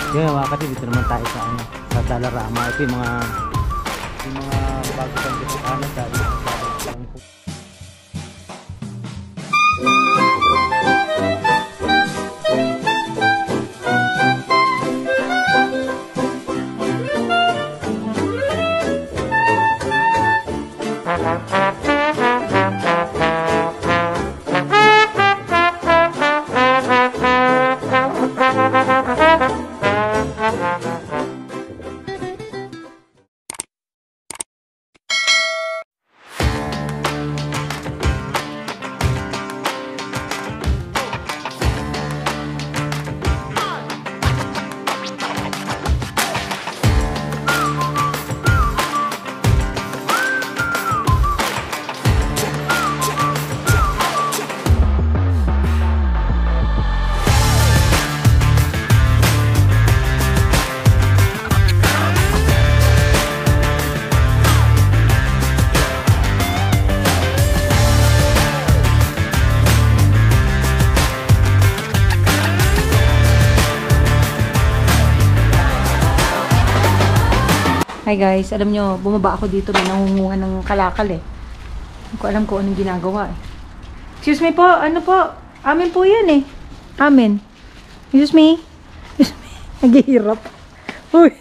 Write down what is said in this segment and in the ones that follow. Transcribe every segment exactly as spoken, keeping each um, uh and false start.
Yung mga kapatid, dito naman tayo sa ano, sa Dalarama. Ito yung mga yung mga bago pang dito sa kanan dahil sa Hi guys, alam nyo, bumaba ako dito, may nangunguha ng kalakal eh. Hindi ko alam kung anong ginagawa eh. Excuse me po, ano po? Amin po yan eh. Amin. Excuse me. Excuse me. Naghihirap. Uy.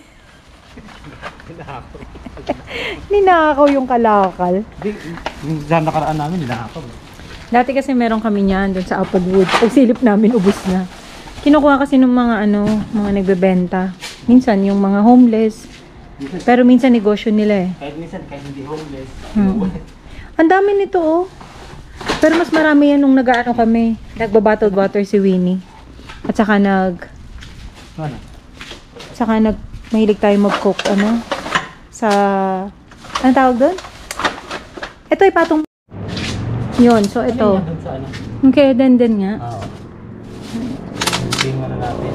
Ninakaw. Ninakaw yung kalakal. Sa nakaraan namin, ninakaw. Dati kasi meron kami niyan doon sa Applewood. Pag silip namin, ubos na. Kinukuha kasi ng mga ano, mga nagbebenta. Minsan yung mga homeless. Pero minsan negosyo nila eh. Kahit minsan, kahit hindi homeless. Hmm. Ang dami nito oh. Pero mas marami yan nung nag-ano kami. Nagba-bottled water si Winnie. At saka nag... Ano? At saka nag... Mahilig tayo mag-cook, ano? Sa... Anong tawag doon? Ito ay patong... Yun, so ito. Ano sa ano? Okay, then then nga. Oo. Tingnan na natin.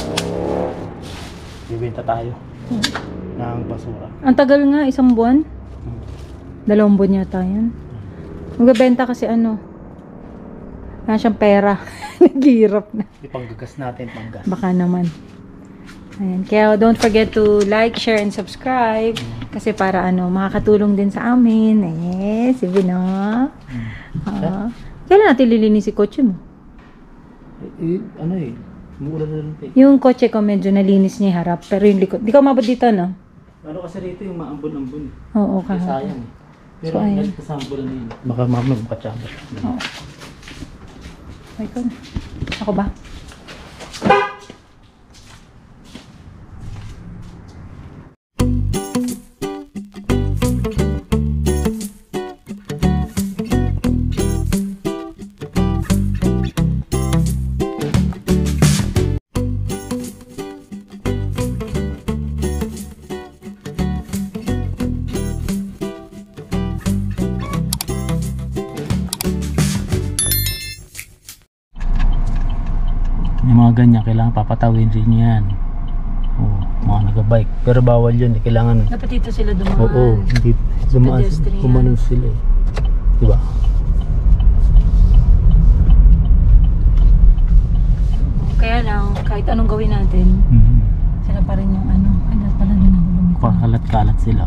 Bibenta tayo. Hmm. Ng basura. Ang tagal nga, isang buwan. Hmm. Dalawang buwan yata yan. Magbebenta kasi ano. Wala siyang pera. Naghihirap na. Ipanggagas natin, panggas. Baka naman. Ayan. Kaya don't forget to like, share, and subscribe. Hmm. Kasi para ano, makakatulong din sa amin. Eh, si Vino. Hmm. Uh, kailan natin lilinis si kotse mo? Eh, eh, ano eh. Umuulan na lang eh. Yung kotse ko medyo nalinis niya harap. Pero yung likod. Di ka umabot dito, no? Ano kasi rito yung maambon-ambon. Oo, kahapon. Sayang eh. Pero So, ayun. nagkasambol na yun. Baka mamag magkachamba. Oo. Ay ko na. Ako ba? Yung mga ganyan, kailangan papatawin rin yan. Oo, mga nagabike. Pero bawal yun, eh. Kailangan... Dapat dito sila dumaan. Oo, hindi dumaan. Kumanon sila eh. Diba? Kaya lang, kahit anong gawin natin, Mm-hmm. sila pa rin yung ano. Ay, dapat pala doon ako lumiko. Pakalat-kalat sila.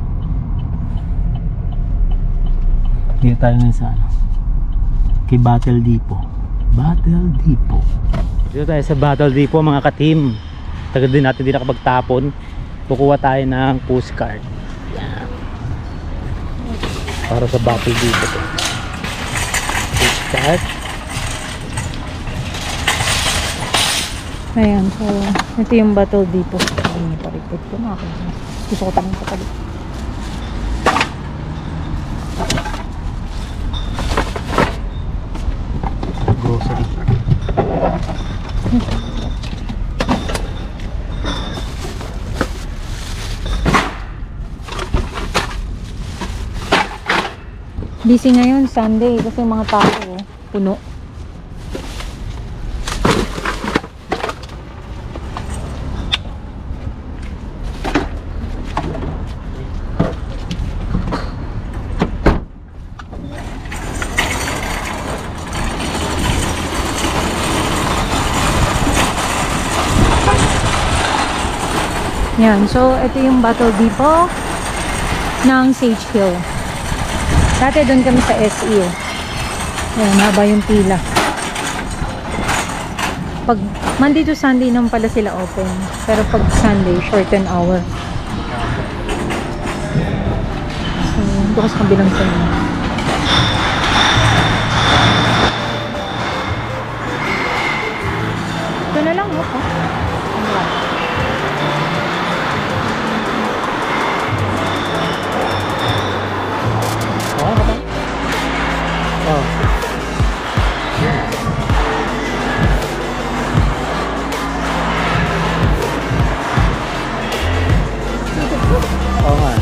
Dito tayo ngayon sa ano, kay Battle Depot. Battle Depot. Dito tayo sa Battle Depot mga ka-team. Tagal din natin din nakapagtapon. Kukuha tayo ng postcard. Yan. Para sa Battle Depot. Postcard. Ayan, so ito yung Battle Depot. Ay, parikot ko na ako. Gusto ko tanong kapag. Grocery. Busy ngayon, Sunday, kasi mga tao, puno. Yan. So, ito yung Battle Depot ng Sage Hill. Dati doon kami sa S E. Ayan, haba yung pila. Pag Monday to Sunday naman pala sila open. Pero pag Sunday, shorten hour. So, ito kasi kabilang sa inyo. Ito na lang, oh. oh. Oh, ano ba? Oh. Oo nga.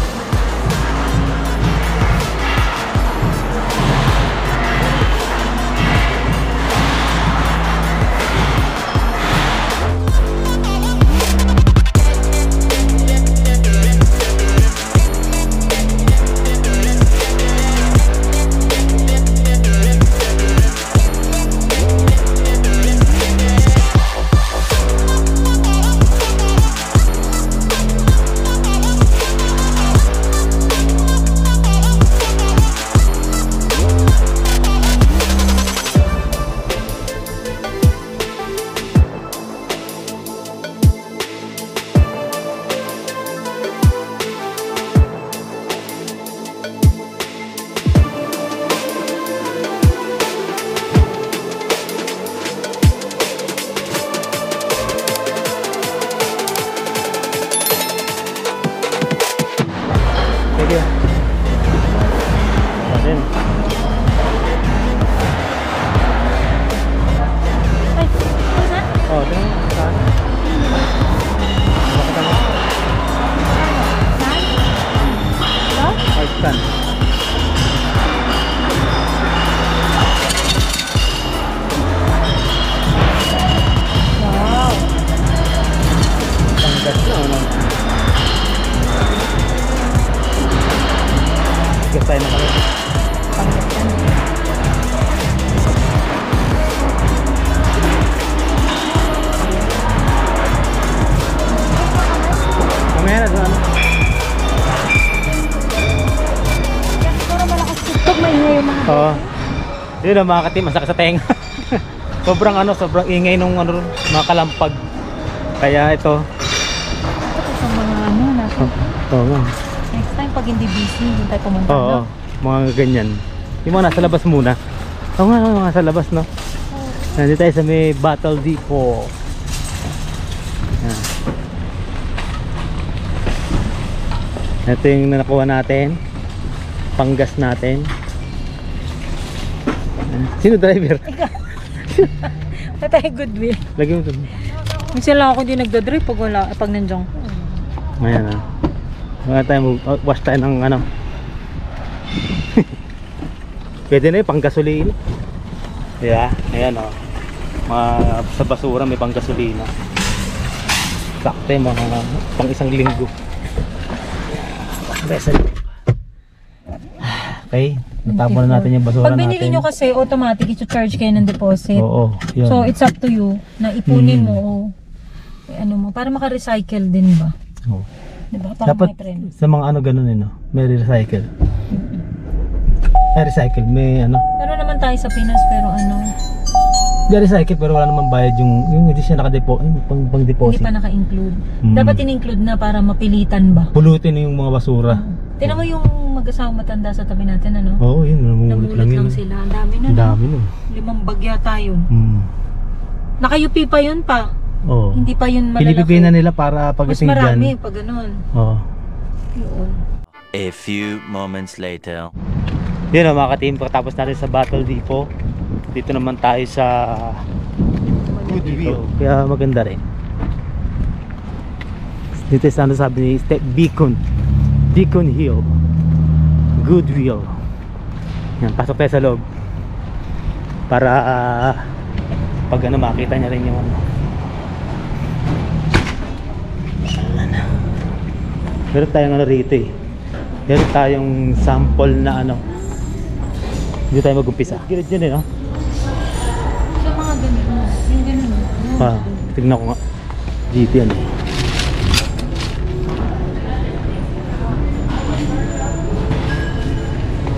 Thank you. Ayan. Ay, what's that? Oh, tingnan mo. Saan? Bakit ano? Saan? Ito? Ay, saan? Wow. Panggas na, ano? Gas tayo na kami. Panggasan. Mamaya na, ano? Siguro malakas tiktok, maingay yung mga Oo. Yun ang mga katim, masakit sa tenga. Sobrang ano, sobrang ingay nung ano, mga kalampag. Kaya ito. Ito sa mga ano, nasa. Oo nga. Next time, pag hindi busy, hindi tayo pumunta, Oo, no? mga ganyan. Yung mga nasa labas muna. Oo nga, mga nasa labas, no? Nandito tayo sa may Battle Depot. Yan. Ito yung nakuha natin. Panggas natin. Yan. Sino driver? Wala tayo goodwill. Lagi mo ito. Minsan lang ako hindi nagdadrive pag wala, pag nandiyan ko. Ayan ah. Wala tayo, mag- wash tayo ng ano. Pwede na yung panggasolina. Diba? Ayan o. Mga sa basura may panggasolina. Sakte mga pang isang linggo. Okay. Natapon na natin yung basura Pag natin. binili nyo kasi, automatic ito-charge kayo ng deposit. Oo. Yun. So, it's up to you na ipunin Hmm. mo o eh, ano mo, para maka-recycle din ba? Oo. Diba? Para Dapat may trend. sa mga ano ganun eh no? May recycle. May recycle, may ano. Pero naman tayo sa Pinas, pero ano, May recycle pero wala naman bayad yung yung hindi siya nakadepo, yung pang, pang hindi deposit. pa naka-include. Hmm. Dapat in-include na para mapilitan ba? Pulutin yung mga basura. Tinan mo yung mag-asawang matanda sa tabi natin, ano? Oo, yun, namumulot Namulot lang lang, yun. sila. Ang dami na, Ang no? dami nun. Limang bagya tayo. Hmm. Naka-U P pa yun pa. Oo. Hindi pa yun malalaki. Pinipipinan nila para Mas pagdating marami dyan. pag ganun. Oo. Yun. A few moments later. Yun o mga ka-team, pagkatapos natin sa Battle Depot, dito naman tayo sa Goodwill. Kaya maganda rin. Dito sa ano sabi ni Step Beacon. Beacon Hill. Goodwill. Yan, pasok tayo sa loob. Para uh, pag ano makita niya rin yung ano. Meron tayong ano rito eh. Meron tayong sample na ano. Hindi tayo mag-umpisa. Gilid yun eh no? Sa mga ganun, yung ganun. Ah, tignan ko nga. G T yan eh.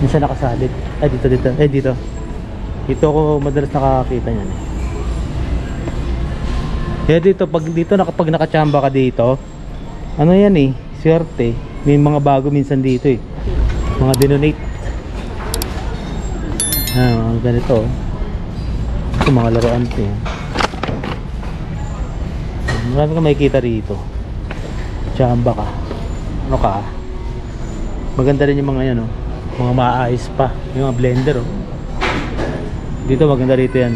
Minsan nakasalit. Ay, dito, dito. Eh, dito. Dito ako madalas nakakakita niyan eh. Kaya dito, pag dito, pag nakachamba ka dito, ano yan eh, swerte. May mga bago minsan dito eh. Mga dinonate. Ah, mga ganito. Ito, mga laruan ito eh. Marami ka makikita rito. Chamba ka. Ano ka? Maganda rin yung mga yan, oh. Mga maayos pa. Yung mga blender, oh. Dito maganda rito yan.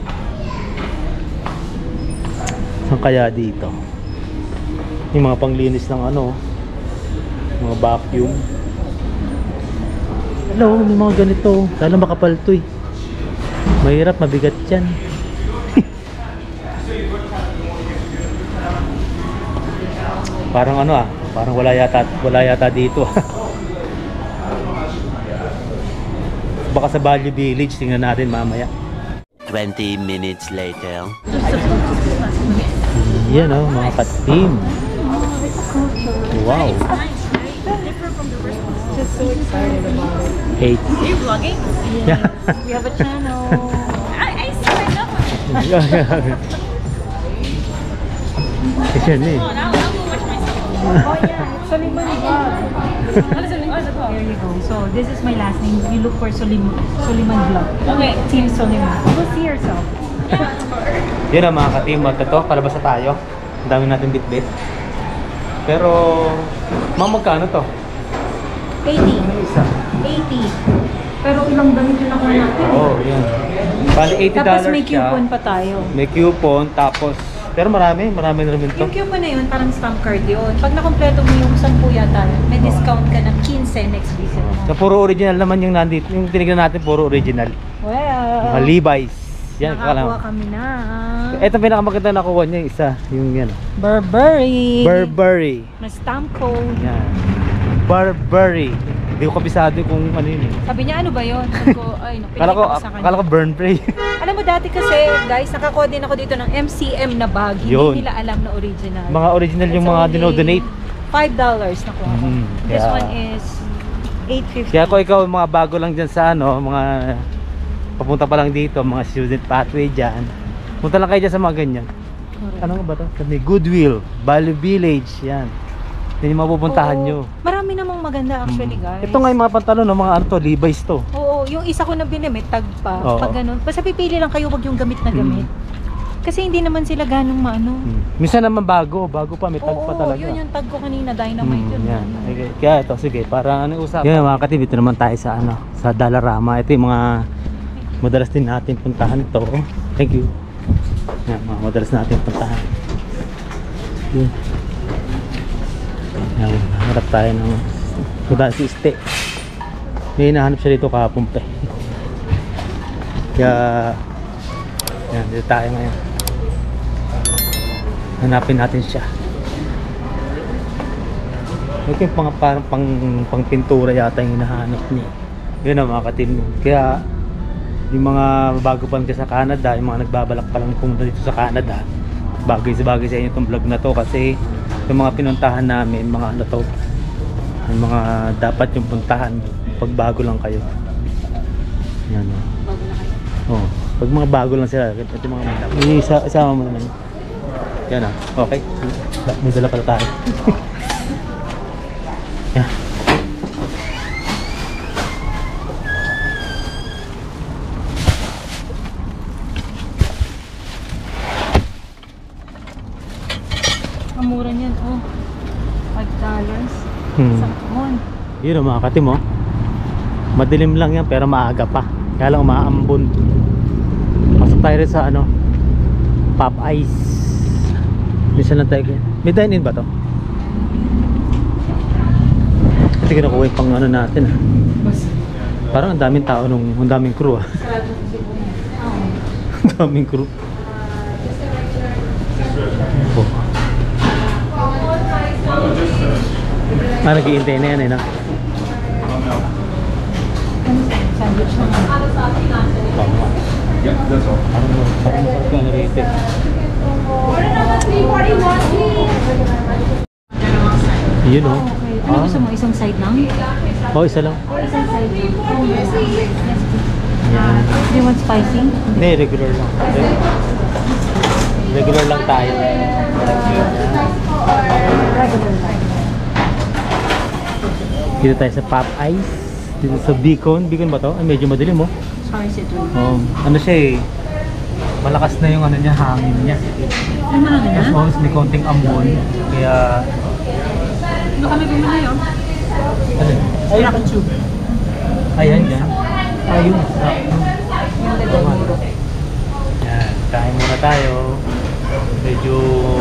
Saan kaya dito? Yung mga panglinis ng ano, mga vacuum. Hello, may mga ganito. Lalo makapal to eh. Mahirap, mabigat yan. Parang ano ah, parang wala yata, wala yata dito. Baka sa Value Village, tingnan natin mamaya. twenty minutes later. Yan oh, mga ka-team. Wow. Just so excited about it. Eight. Are you vlogging? Yeah. We have a channel. I, I signed up. Yan eh. Oh, now I'll go watch myself. Oh yeah, it's Soliman Vlog. What is it? What is it called? There you go. So this is my last name. You look for Solim Soliman Vlog. Okay. Team Soliman. You will see yourself. Yun ang mga ka-team. Ito, palabas na tayo. Ang dami natin bit-bit. Pero, mga magkano to? eighty. Ano isa? eighty. Pero ilang damit yung nakuha natin. Oo, oh, yan. Bali, eighty dollars Tapos may siya. coupon pa tayo. May coupon, tapos, pero marami, marami na rin to. Yung coupon na yun, parang stamp card yun. Pag nakompleto mo yung sampu yata, may discount ka ng fifteen next visit mo. Sa puro original naman yung nandito, yung tinignan natin puro original. Well, Mga Levi's. Yan, nakakuha kala. kami na. Ito pinakamaganda nakuha niya, isa, yung yan. Burberry. Burberry. May stamp code. Yan. Burberry. Hindi ko kabisado kung ano yun eh. Sabi niya, ano ba yun? Sabi ko, ay, no, Kala ko, pinakita ko sa kanya. kala ko Burnberry. Alam mo dati kasi, guys, nakakuha din ako dito ng M C M na bag. Hindi Yun. nila alam na original. Mga original yung It's mga only dinodonate. five dollars nakuha ko. Mhm, This kaya- one is eight fifty. Kaya kung ikaw mga bago lang dyan sa ano, mga papunta pa lang dito, mga student pathway dyan, punta lang kayo dyan sa mga ganyan. Correct. Ano nga ba ito? May Goodwill, Value Village, yan. Yan yung mapupuntahan Oo. nyo. Marami namang maganda actually, guys. Ito nga yung mga pantalon, no, mga ano to, Levi's to. Oo, yung isa ko na binili, tag pa. Oo. Pag ganun. Basta pipili lang kayo, wag yung gamit na gamit. Kasi hindi naman sila ganong maano. Hmm. Minsan naman bago, bago pa, may tag Oo, pa talaga. yun yung tag ko kanina, dynamite Hmm, yun. yan. Okay. Kaya ito, sige, para ano usapan. Yan mga katib, ito naman tayo sa ano, sa Dollarama. Ito yung mga madalas din natin puntahan ito. Thank you. Yan, mga madalas natin puntahan. Yan. Yan, harap tayo ng puntahan si Ste. May hinahanap siya dito kahapon pa. Kaya, yan, dito tayo ngayon. Hanapin natin siya. Okay, pang, parang pang, pang pintura yata yung hinahanap niya. Yun ang mga katim. Kaya yung mga bago pa lang sa Canada, yung mga nagbabalak pa lang pumunta dito sa Canada, bagay sa bagay sa inyo itong vlog na to kasi yung mga pinuntahan namin, mga ano to, yung mga dapat yung puntahan pag bago lang kayo. Yan o. Bago na kayo. Oh, pag mga bago lang sila, ito yung mga may isa, isama mo naman. Yan ah, okay. May dala pala tayo. Yan. Ang mura niyan, oh. five dollars. Hmm. Isang mon. Yun o mga katim oh. Madilim lang yan pero maaga pa. Kaya lang umaambon. Pasok tayo rin sa ano, Pop Ice. Minsan lang tayo. May dine-in ba to? Kasi kinukuha yung pang ano natin ah. Parang ang daming tao nung, ang daming crew ah. Ang daming crew. Oh. Ah, nag-iintay na yan eh na. Sandwich na lang. Tama. Yeah, that's all. Parang parang masarap yan rito eh. Yun oh. Okay. Ano Ah. gusto mo? Isang side lang? Oh, isa lang. O isang side. Yes, Yan. Do you want spicy? Hindi, regular lang. Regular lang tayo. Regular lang. Dito tayo sa Pop Ice. Dito sa Beacon. Beacon ba to? Ay, medyo madilim oh. Sorry, Citron. Oh, ano siya eh. Malakas na yung ano niya, hangin niya. Ay, mahangin na? Tapos always may konting ambon. Kaya... Ano kami bumili yun? Ano? Ay, tube. Ayan, dyan. Ayun. Yan, kain muna tayo. Medyo...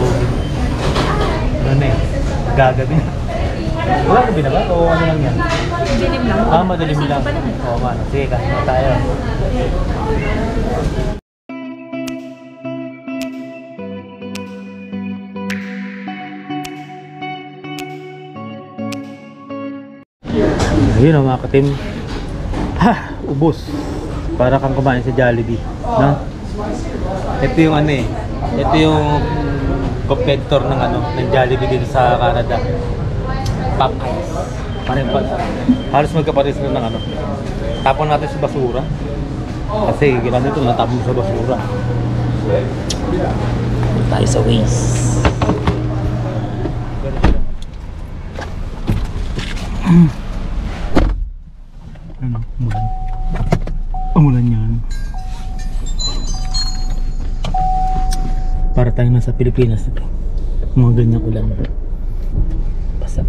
Ano na eh. Gagabi na. Wala ko binagat o ano lang yan? Dilim lang. Ah, madilim lang. Oo, man. Sige, kain muna tayo. Ayun o mga katim. Ha! Ubos. Para kang kumain sa Jollibee. No? Ito yung ano eh. Ito yung competitor ng ano, ng Jollibee dito sa Canada. Pop Ice. Parang pa. Halos magkapares na ng ano. Tapon natin sa basura. Kasi gano'n ito, natapon sa basura. Tayo sa waste. Ano? Umulan. Umulan yan. Para tayo nasa Pilipinas ito. Mga ganyang ulan. Basa.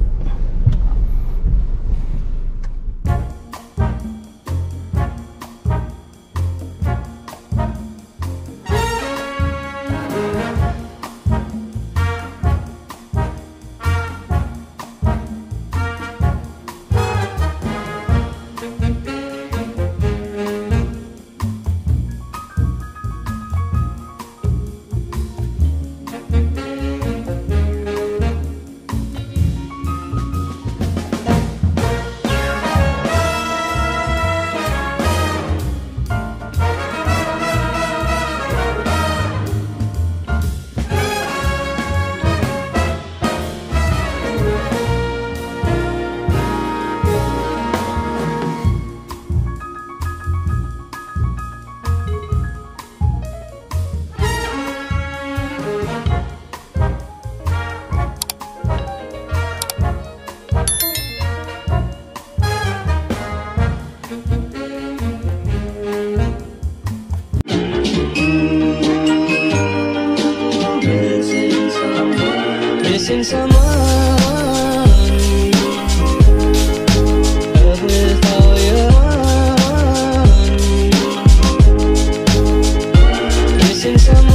Missing someone, love with all your heart. Missing someone.